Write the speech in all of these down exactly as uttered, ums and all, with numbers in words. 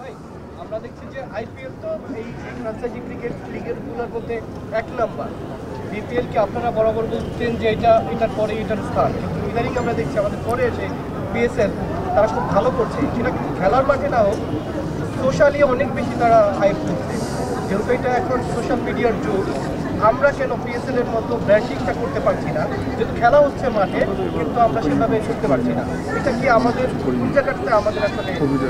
আমরা দেখছি যে আইপিএল তো এই ফ্র্যাঞ্চাইজি ক্রিকেট লিগের গুলোর মধ্যে এক নাম্বার। বিপিএল কি আপনারা বরাবর বলতেন যে এটা এটার পরে এটার স্থান, কিন্তু ইদানিং আমরা দেখছি আমাদের পরে এসে পিএসএল তারা খুব ভালো করছে, সেটা খেলার মাঠে না হোক সোশ্যালি অনেক বেশি তারা হাইপ করছে। যেহেতু এটা এখন সোশ্যাল মিডিয়ার যুগ, আমরা কেন পিএসএল এর মতো ব্র্যান্ডিংটা করতে পারছি না? যেহেতু খেলা হচ্ছে মাঠে, কিন্তু আমরা সেভাবে করতে পারছি না। এটা কি আমাদের কোন জায়গাতে আমাদের আসলে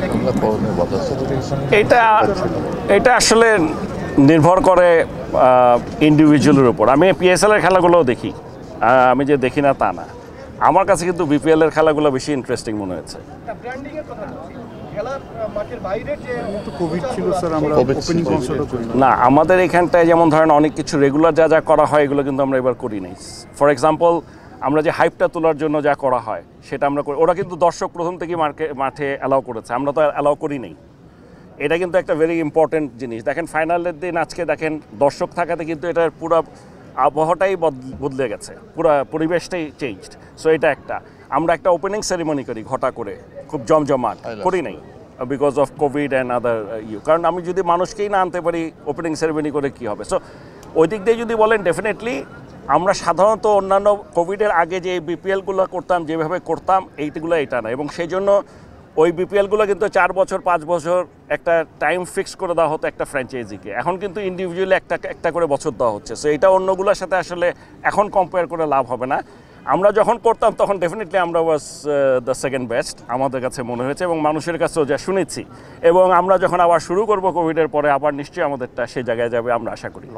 এটা এটা আসলে নির্ভর করে ইন্ডিভিজুয়ালের উপর। আমি পিএসএল এর খেলাগুলোও দেখি, আমি যে দেখি না তা না। আমার কাছে কিন্তু বিপিএল এর খেলাগুলো বেশি ইন্টারেস্টিং মনে হয়েছে। ব্র্যান্ডিং এর কথা বলছি, খেলার মাঠের বাইরে যে কোভিড ছিল স্যার, আমরা ওপেনিং কনসার্টও করি না। আমাদের এখানটায় যেমন ধরেন অনেক কিছু রেগুলার যা যা করা হয় এগুলো কিন্তু আমরা এবার করি নাই। ফর এক্সাম্পল, আমরা যে হাইপটা তোলার জন্য যা করা হয় সেটা আমরা করি। ওরা কিন্তু দর্শক প্রথম থেকেই মার্কে মাঠে অ্যালাউ করেছে, আমরা তো অ্যালাউ করি নাই। এটা কিন্তু একটা ভেরি ইম্পর্টেন্ট জিনিস। দেখেন ফাইনালের দিন আজকে দেখেন দর্শক থাকাতে কিন্তু এটার পুরো আবহাওয়াটাই বদলে গেছে, পুরো পরিবেশটাই চেঞ্জড। সো এটা একটা, আমরা একটা ওপেনিং সেরিমনি করি ঘটা করে, খুব জমজমাট করি নাই because of Covid and other you. কারণ আমি যদি মানুষকেই না আনতে পারি ওপেনিং সেরিমনি করে কী হবে? সো ওই দিক দিয়ে যদি বলেন, ডেফিনেটলি আমরা সাধারণত অন্যান্য কোভিডের আগে যে বিপিএলগুলো করতাম যেভাবে করতাম এইগুলো এটা না, এবং সেই জন্য ওই বিপিএলগুলো কিন্তু চার বছর পাঁচ বছর একটা টাইম ফিক্স করে দেওয়া হতো একটা ফ্র্যাঞ্চাইজিকে। এখন কিন্তু ইন্ডিভিজুয়ালি একটা একটা করে বছর দেওয়া হচ্ছে। সো এটা অন্যগুলোর সাথে আসলে এখন কম্পেয়ার করে লাভ হবে না। আমরা যখন করতাম তখন ডেফিনেটলি আমরা ওয়াজ দ্য সেকেন্ড বেস্ট আমাদের কাছে মনে হয়েছে, এবং মানুষের কাছেও যা শুনেছি। এবং আমরা যখন আবার শুরু করব কোভিডের পরে, আবার নিশ্চয়ই আমাদেরটা সেই জায়গায় যাবে আমরা আশা করি।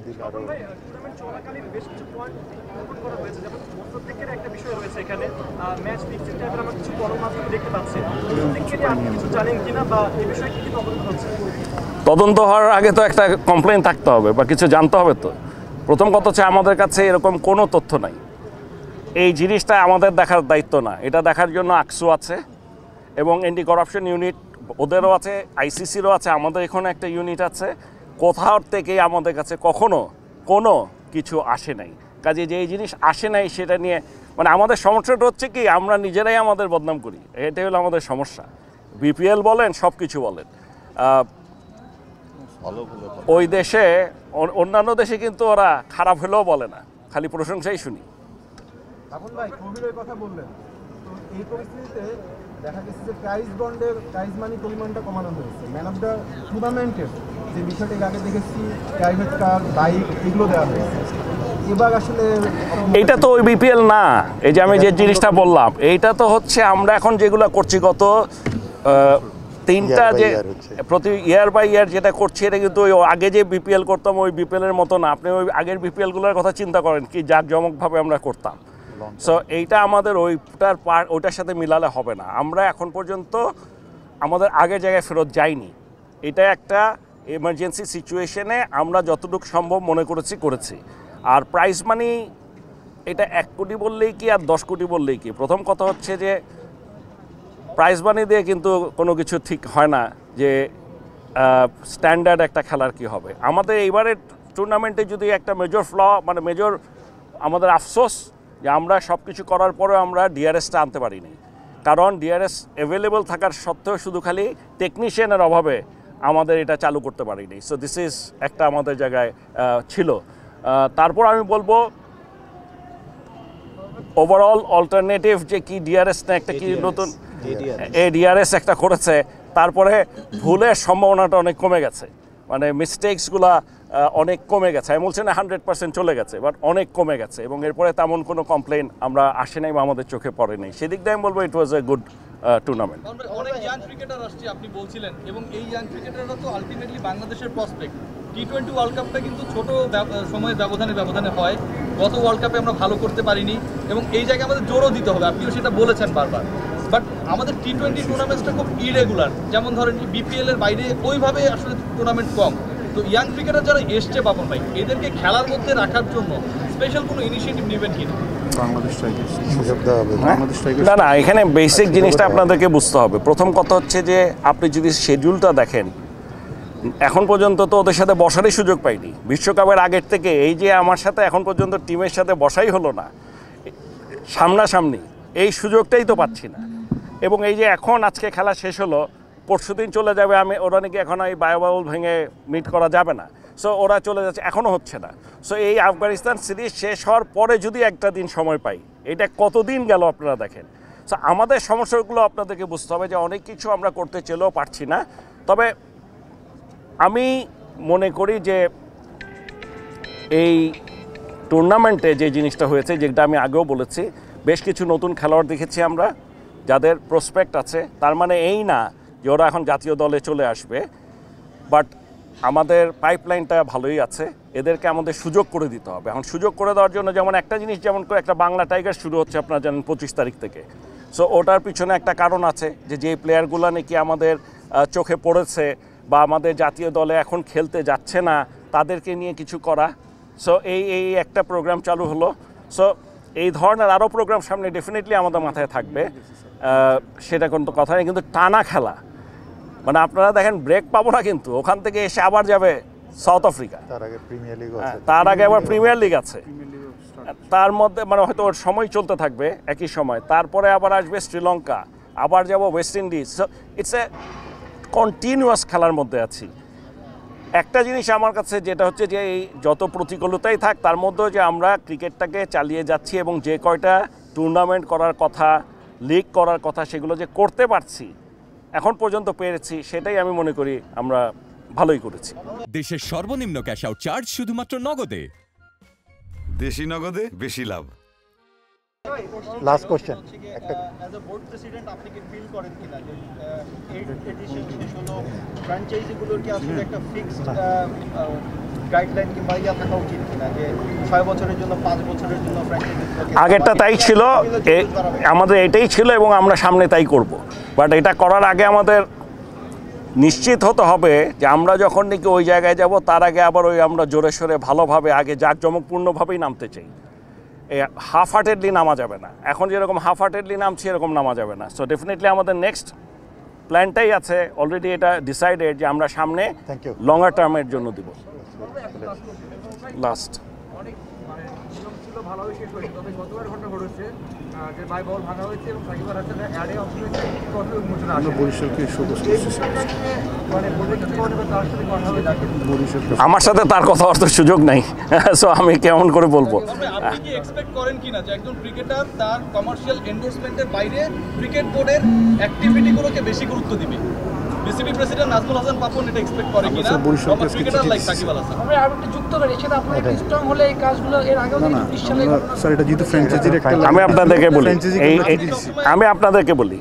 তদন্ত হওয়ার আগে তো একটা কমপ্লেন থাকতে হবে বা কিছু জানতে হবে। তো প্রথম কথা হচ্ছে আমাদের কাছে এরকম কোনো তথ্য নাই। এই জিনিসটা আমাদের দেখার দায়িত্ব না, এটা দেখার জন্য আকসু আছে এবং অ্যান্টি করাপশন ইউনিট ওদেরও আছে, আইসিসিরও আছে, আমাদের এখানে একটা ইউনিট আছে। কোথাও থেকেই আমাদের কাছে কখনো কোনো কিছু আসে নাই। কাজে যে এই জিনিস আসে নাই সেটা নিয়ে মানে আমাদের সমস্যাটা হচ্ছে কি, আমরা নিজেরাই আমাদের বদনাম করি, এটাই হলো আমাদের সমস্যা। বিপিএল বলেন, সব কিছু বলেন, ওই দেশে অন্যান্য দেশে কিন্তু ওরা খারাপ হলেও বলে না, খালি প্রশংসাই শুনি। এখন ভাই কোভিডের কথা বললেন, তো এই পরিস্থিতিতে দেখা গেছে যে প্রাইজ বন্ডের প্রাইজ মানি পরিমাণটা কমানো হয়েছে। ম্যান অফ দ্য টুর্নামেন্টের যে বিষয়টি আগে দেখেছি প্রাইভেট কার, বাইক এগুলো দেওয়া হয়েছে। এবার আসলে এইটা তো ওই বিপিএল না, এই যে আমি যে জিনিসটা বললাম এইটা তো হচ্ছে আমরা এখন যেগুলো করছি গত তিনটা যে প্রতি ইয়ার বাই ইয়ার যেটা করছি, এটা কিন্তু ওই আগে যে বিপিএল করতাম ওই বিপিএলের মতো না। আপনি ওই আগের বিপিএলগুলোর কথা চিন্তা করেন কি জাঁকজমকভাবে আমরা করতাম। সো এইটা আমাদের ওইটার পার্ট ওইটার সাথে মিলালে হবে না। আমরা এখন পর্যন্ত আমাদের আগের জায়গায় ফেরত যাইনি। এটা একটা এমার্জেন্সি সিচুয়েশনে আমরা যতটুকু সম্ভব মনে করেছি করেছি। আর প্রাইজ মানি এটা এক কোটি বললেই কি আর দশ কোটি বললেই কি, প্রথম কথা হচ্ছে যে প্রাইজ মানি দিয়ে কিন্তু কোনো কিছু ঠিক হয় না যে স্ট্যান্ডার্ড একটা খেলার কি হবে। আমাদের এইবারের টুর্নামেন্টে যদি একটা মেজর ফ্ল মানে মেজর আমাদের আফসোস যে আমরা সব কিছু করার পরেও আমরা ডিআরএসটা আনতে পারিনি। কারণ ডিআরএস অ্যাভেলেবল থাকার সত্ত্বেও শুধু খালি টেকনিশিয়ানের অভাবে আমাদের এটা চালু করতে পারিনি। সো দিস ইজ একটা আমাদের জায়গায় ছিল। তারপর আমি বলবো ওভারঅল অল্টারনেটিভ যে কি ডিআরএস না একটা কি নতুন এই ডিআরএস একটা করেছে, তারপরে ভুলের সম্ভাবনাটা অনেক কমে গেছে, মানে মিস্টেকসগুলা অনেক কমে গেছে। আমি বলছি না হান্ড্রেড পার্সেন্ট চলে গেছে, বাট অনেক কমে গেছে এবং এরপরে তেমন কোনো কমপ্লেন আমরা আসে নাই বা আমাদের চোখে পড়ে নাই। সেদিক দিয়ে আমি বলবো it was a good tournament. অনেক ইয়াং ক্রিকেটার আসছে আপনি বলছিলেন, এবং এই ইয়াং ক্রিকেটাররা তো আলটিমেটলি বাংলাদেশের প্রসপেক্ট। টি টোয়েন্টি ওয়ার্ল্ড কাপটা কিন্তু ছোট সময়ের ব্যবধানে ব্যবধানে হয়। গত ওয়ার্ল্ড কাপে আমরা ভালো করতে পারিনি এবং এই জায়গায় আমাদের জোরও দিতে হবে, আপনিও সেটা বলেছেন বারবার। বাট আমাদের টি টোয়েন্টি টুর্নামেন্টসটা খুব ইরেগুলার, যেমন ধরেন বিপিএল এর বাইরে ওইভাবে আসলে টুর্নামেন্ট কম। তো ইয়াং ক্রিকেটার যারা এসছে পাপন ভাই, এদেরকে খেলার মধ্যে রাখার জন্য স্পেশাল কোনো ইনিশিয়েটিভ নেবেন কিনা? না না, এখানে বেসিক জিনিসটা আপনাদেরকে বুঝতে হবে। প্রথম কথা হচ্ছে যে আপনি যদি শিডিউলটা দেখেন, এখন পর্যন্ত তো ওদের সাথে বসারই সুযোগ পাইনি। বিশ্বকাপের আগের থেকে এই যে আমার সাথে এখন পর্যন্ত টিমের সাথে বসাই হলো না সামনাসামনি, এই সুযোগটাই তো পাচ্ছি না। এবং এই যে এখন আজকে খেলা শেষ হলো, পরশুদিন চলে যাবে, আমি ওরা নাকি এখন এই বায়োবাবল ভেঙে মিট করা যাবে না, সো ওরা চলে যাচ্ছে, এখনও হচ্ছে না। সো এই আফগানিস্তান সিরিজ শেষ হওয়ার পরে যদি একটা দিন সময় পাই, এটা কতদিন গেল আপনারা দেখেন। সো আমাদের সমস্যাগুলো আপনাদেরকে বুঝতে হবে যে অনেক কিছু আমরা করতে চেলেও পারছি না। তবে আমি মনে করি যে এই টুর্নামেন্টে যে জিনিসটা হয়েছে, যেটা আমি আগেও বলেছি, বেশ কিছু নতুন খেলোয়াড় দেখেছি আমরা যাদের প্রসপেক্ট আছে। তার মানে এই না যে ওরা এখন জাতীয় দলে চলে আসবে, বাট আমাদের পাইপলাইনটা ভালোই আছে, এদেরকে আমাদের সুযোগ করে দিতে হবে। এখন সুযোগ করে দেওয়ার জন্য যেমন একটা জিনিস, যেমন করে একটা বাংলা টাইগার শুরু হচ্ছে আপনারা জানেন পঁচিশ তারিখ থেকে। সো ওটার পিছনে একটা কারণ আছে যে যেই প্লেয়ারগুলো নাকি আমাদের চোখে পড়েছে বা আমাদের জাতীয় দলে এখন খেলতে যাচ্ছে না, তাদেরকে নিয়ে কিছু করা। সো এই এই একটা প্রোগ্রাম চালু হলো। সো এই ধরনের আরও প্রোগ্রাম সামনে ডেফিনেটলি আমাদের মাথায় থাকবে, সেটা কোনো কথা নেই। কিন্তু টানা খেলা মানে আপনারা দেখেন ব্রেক পাবো না, কিন্তু ওখান থেকে এসে আবার যাবে সাউথ আফ্রিকা, তার আগে প্রিমিয়ার লিগ আছে, তার আগে আবার প্রিমিয়ার লিগ আছে, তার মধ্যে মানে হয়তো ওর সময় চলতে থাকবে একই সময়, তারপরে আবার আসবে শ্রীলঙ্কা, আবার যাব West Indies. So it's a continuous খেলার মধ্যে আছি। একটা জিনিস আমার কাছে যেটা হচ্ছে যে এই যত প্রতিকূলতাই থাক, তার মধ্যেও যে আমরা ক্রিকেটটাকে চালিয়ে যাচ্ছি এবং যে কয়টা টুর্নামেন্ট করার কথা, লিগ করার কথা, সেগুলো যে করতে পারছি, এখন পর্যন্ত পেরেছি, সেটাই আমি মনে করি আমরা ভালোই করেছি। দেশের সর্বনিম্ন ক্যাশ আউট চার্জ শুধুমাত্র নগদে। দেশি নগদে বেশি লাভ। লাস্ট কোশ্চেন, একটা অ্যাজ আ বোর্ড প্রেসিডেন্ট আপনি কি ফিল করেন কিনা যে এই এডিশন শেষ হলো, ফ্র্যাঞ্চাইজিগুলোর কি আসলে একটা ফিক্সড গাইডলাইন কিংবা ইয়া থাকা উচিত কিনা যে ছয় বছরের জন্য, পাঁচ বছরের জন্য ফ্র্যাঞ্চাইজিগুলোকে? আগেরটা তাই ছিল, আমাদের এটাই ছিল এবং আমরা সামনে তাই করব। বাট এটা করার আগে আমাদের নিশ্চিত হতে হবে যে আমরা যখন নাকি ওই জায়গায় যাব, তার আগে আবার ওই আমরা জোরে সোরে ভালোভাবে আগে জাঁকজমকপূর্ণভাবেই নামতে চাই। এ হাফ হার্টেডলি নামা যাবে না, এখন যেরকম হাফ হার্টেডলি নামছি এরকম নামা যাবে না। সো ডেফিনেটলি আমাদের নেক্সট প্ল্যানটাই আছে, অলরেডি এটা ডিসাইডেড যে আমরা সামনে লঙ্গার টার্মের জন্য দিব। লাস্ট অনেক মানে নিয়ম ছিল ভালোভাবে শেষ হয়েছে, তবে গতবার ঘটনা ঘটেছে যে বাই বল ভাঙা হয়েছে এবং সাকিব আল হাসানের অ্যাডে অংশ হয়েছে, কথা উন্মোচন আসে বরিশালকে শোকস মানে বলতে কিছু কথা তার সাথে কথা হয়ে যাচ্ছে। আমার সাথে তার কথা অর্থ সুযোগ নাই, সো আমি কেমন করে বলবো। আপনি কি এক্সপেক্ট করেন কিনা যে একজন ক্রিকেটার তার কমার্শিয়াল এন্ডোর্সমেন্টের বাইরে ক্রিকেট বোর্ডের অ্যাক্টিভিটিগুলোকে বেশি গুরুত্ব দিবে? বিসিবি প্রেসিডেন্ট নাজমুল হাসান পাপন এটা এক্সপেক্ট করে কিনা ক্রিকেটার লাইক সাকিব আল হাসান? আমরা আরেকটু যুক্ত করি, সেটা আপনারা একটু স্ট্রং হলে এই কাজগুলো এর আগেও বিশ সালে স্যার এটা যেহেতু ফ্র্যাঞ্চাইজির একটা, আমি আপনাদেরকে বলি এই আমি আপনাদেরকে বলি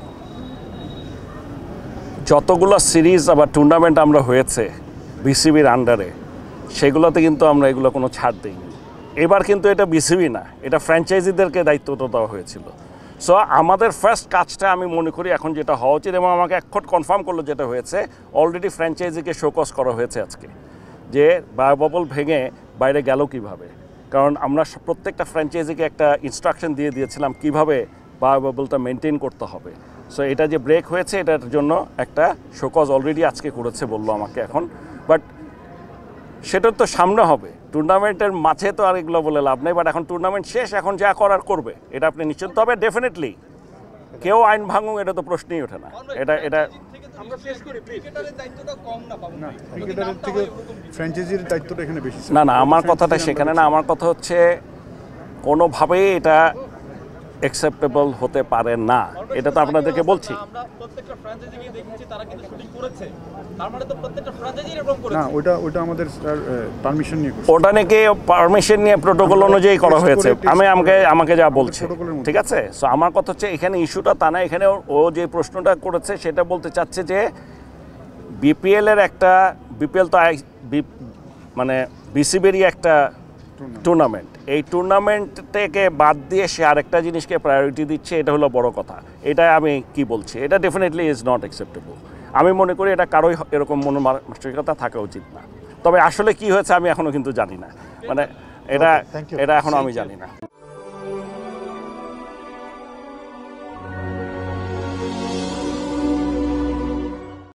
যতগুলো সিরিজ আবার টুর্নামেন্ট আমরা হয়েছে বিসিবির আন্ডারে, সেগুলোতে কিন্তু আমরা এগুলো কোনো ছাড় দিইনি। এবার কিন্তু এটা বিসিবি না, এটা ফ্র্যাঞ্চাইজিদেরকে দায়িত্বটা দেওয়া হয়েছিল। সো আমাদের ফার্স্ট কাজটা আমি মনে করি এখন যেটা হওয়া উচিত, এবং আমাকে এখন কনফার্ম করলো যেটা হয়েছে, অলরেডি ফ্র্যাঞ্চাইজিকে শোকজ করা হয়েছে আজকে, যে বায়োবাবল ভেঙে বাইরে গেল কিভাবে। কারণ আমরা প্রত্যেকটা ফ্র্যাঞ্চাইজিকে একটা ইনস্ট্রাকশন দিয়ে দিয়েছিলাম কিভাবে বায়োবাবলটা মেনটেন করতে হবে। সো এটা যে ব্রেক হয়েছে, এটার জন্য একটা শোকজ অলরেডি আজকে করেছে বললো আমাকে এখন। বাট সেটার তো সামনে হবে, টুর্নামেন্টের মাঝে তো আর এগুলো বলে লাভ নেই। বাট এখন টুর্নামেন্ট শেষ, এখন যা করার করবে, এটা আপনি নিশ্চিত। তবে ডেফিনেটলি কেউ আইন ভাঙুক, এটা তো প্রশ্নই ওঠে না। এটা এটা আমরা শেষ করি, ক্রিকেটারের দায়িত্বটা কম না পাবো না, ক্রিকেটারের থেকে ফ্র্যাঞ্চাইজির দায়িত্বটা এখানে বেশি। না না আমার কথাটা সেখানে না, আমার কথা হচ্ছে কোনোভাবেই এটা অ্যাকসেপ্টেবল হতে পারে না, এটা তো আপনাদেরকে বলছি। আমরা প্রত্যেকটা ফ্র্যাঞ্চাইজিকে দেখেছি তারা কিন্তু শুটিং করেছে, তার মানে তো প্রত্যেকটা ফ্র্যাঞ্চাইজি এরকম করেছে না, ওটা ওটা আমাদের স্যার পারমিশন নিয়ে করছে, ওটা নাকি পারমিশন নিয়ে প্রোটোকল অনুযায়ী করা হয়েছে, আমি আমাকে আমাকে যা বলছে, ঠিক আছে। সো আমার কথা হচ্ছে এখানে ইস্যুটা তা না, এখানে ও যে প্রশ্নটা করেছে সেটা বলতে চাচ্ছে যে বিপিএল এর একটা, বিপিএল তো মানে বিসিবিরই একটা টুর্নামেন্ট, এই টুর্নামেন্ট থেকে বাদ দিয়ে সে আরেকটা জিনিসকে প্রায়োরিটি দিচ্ছে, এটা হলো বড় কথা। এটা আমি কি বলছি, এটা ডেফিনেটলি ইজ নট অ্যাকসেপ্টেবল। আমি মনে করি এটা কারোই এরকম মন মানসিকতা থাকা উচিত না। তবে আসলে কি হয়েছে আমি এখনও কিন্তু জানি না, মানে এটা এটা এখনও আমি জানি না।